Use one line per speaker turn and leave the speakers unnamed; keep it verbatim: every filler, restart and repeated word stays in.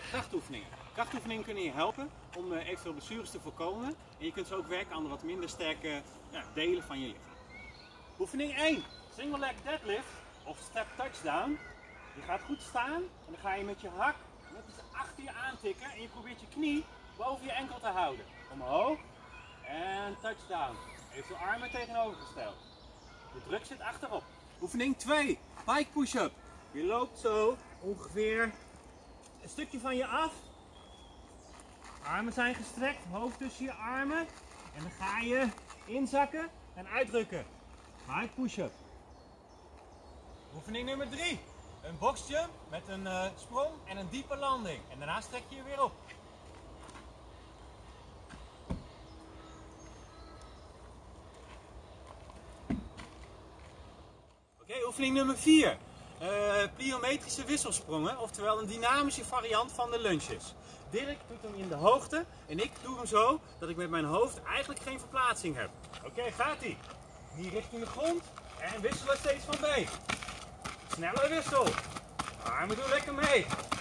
Krachtoefeningen. Krachtoefeningen kunnen je helpen om uh, eventueel blessures te voorkomen. En je kunt zo ook werken aan de wat minder sterke ja, delen van je lichaam. Oefening één. Single leg deadlift of step touchdown. Je gaat goed staan en dan ga je met je hak net iets achter je aantikken. En je probeert je knie boven je enkel te houden. Omhoog en touchdown. Even de armen tegenovergesteld. De druk zit achterop. Oefening twee. Pike push-up. Je loopt zo ongeveer een stukje van je af. Armen zijn gestrekt, hoofd tussen je armen. En dan ga je inzakken en uitdrukken. Pike push-up. Oefening nummer drie. Een boxjump met een uh, sprong en een diepe landing. En daarna strek je je weer op. Oké, okay, oefening nummer vier. Uh, pliometrische wisselsprongen, oftewel een dynamische variant van de lunges. Dirk doet hem in de hoogte en ik doe hem zo dat ik met mijn hoofd eigenlijk geen verplaatsing heb. Oké, okay, gaat ie. Knie richting de grond en wisselen steeds van been. Snelle wissel. Armen doen lekker mee.